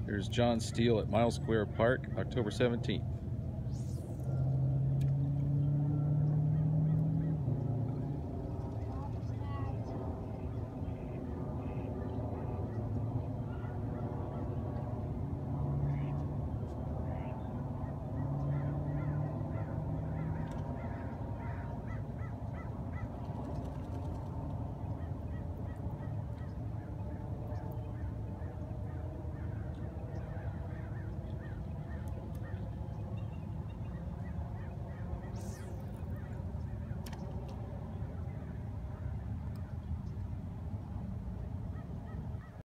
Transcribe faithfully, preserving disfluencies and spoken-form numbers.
There's John Steele at Miles Square Park, October seventeenth.